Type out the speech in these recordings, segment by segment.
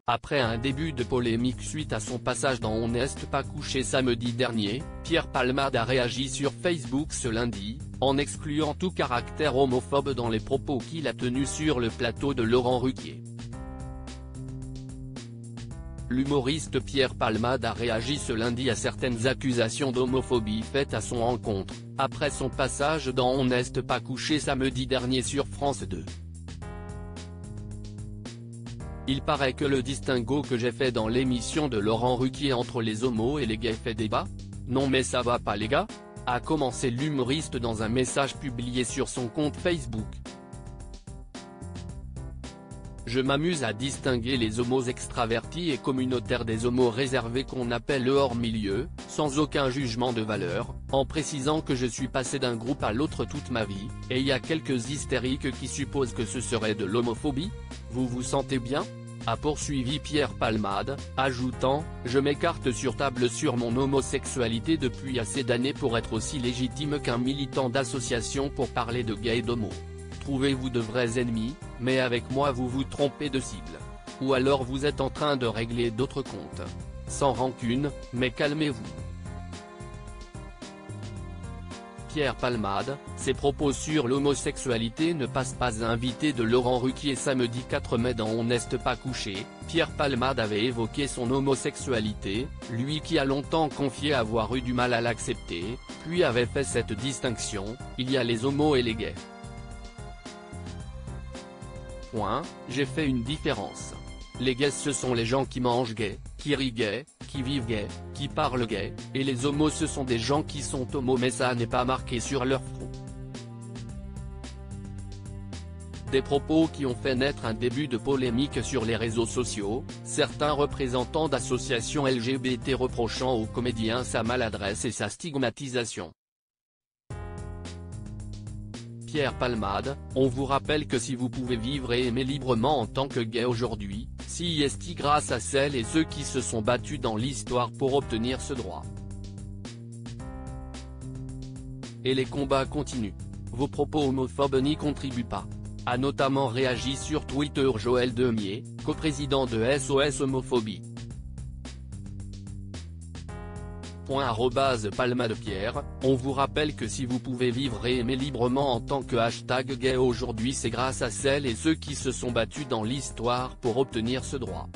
Après un début de polémique suite à son passage dans On n'est pas couché samedi dernier, Pierre Palmade a réagi sur Facebook ce lundi, en excluant tout caractère homophobe dans les propos qu'il a tenus sur le plateau de Laurent Ruquier. L'humoriste Pierre Palmade a réagi ce lundi à certaines accusations d'homophobie faites à son encontre, après son passage dans On n'est pas couché samedi dernier sur France 2. Il paraît que le distinguo que j'ai fait dans l'émission de Laurent Ruquier entre les homos et les gays fait débat. Non mais ça va pas les gars ? A commencé l'humoriste dans un message publié sur son compte Facebook. Je m'amuse à distinguer les homos extravertis et communautaires des homos réservés qu'on appelle le hors-milieu, sans aucun jugement de valeur, en précisant que je suis passé d'un groupe à l'autre toute ma vie, et il y a quelques hystériques qui supposent que ce serait de l'homophobie. Vous vous sentez bien ? A poursuivi Pierre Palmade, ajoutant « Je m'écarte sur table sur mon homosexualité depuis assez d'années pour être aussi légitime qu'un militant d'association pour parler de gays et d'homo. Trouvez-vous de vrais ennemis, mais avec moi vous vous trompez de cible. Ou alors vous êtes en train de régler d'autres comptes. Sans rancune, mais calmez-vous. » Pierre Palmade, ses propos sur l'homosexualité ne passent pas. Invité de Laurent Ruquier samedi 4 mai dans On n'est pas couché, Pierre Palmade avait évoqué son homosexualité, lui qui a longtemps confié avoir eu du mal à l'accepter, puis avait fait cette distinction, il y a les homos et les gays. J'ai fait une différence. Les gays ce sont les gens qui mangent gay, qui rient gay, qui vivent gay, qui parlent gay, et les homos ce sont des gens qui sont homos mais ça n'est pas marqué sur leur front. Des propos qui ont fait naître un début de polémique sur les réseaux sociaux, certains représentants d'associations LGBT reprochant au comédien sa maladresse et sa stigmatisation. Pierre Palmade, on vous rappelle que si vous pouvez vivre et aimer librement en tant que gay aujourd'hui, c'est grâce à celles et ceux qui se sont battus dans l'histoire pour obtenir ce droit. Et les combats continuent. Vos propos homophobes n'y contribuent pas. A notamment réagi sur Twitter Joël Demier, coprésident de SOS Homophobie. @palmadepierre, on vous rappelle que si vous pouvez vivre et aimer librement en tant que #gay aujourd'hui c'est grâce à celles et ceux qui se sont battus dans l'histoire pour obtenir ce droit.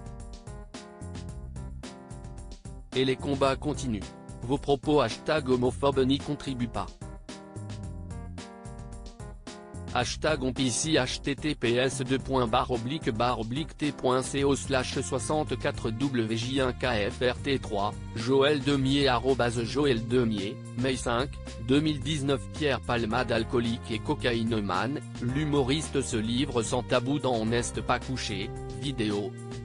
Et les combats continuent. Vos propos #homophobes n'y contribuent pas. #onpc https://t.co/64wj1kfrt3, Joël Demier @Joël Demier, mai 5, 2019. Pierre Palmade alcoolique et cocaïnomane, l'humoriste se livre sans tabou dans On n'est pas couché, vidéo.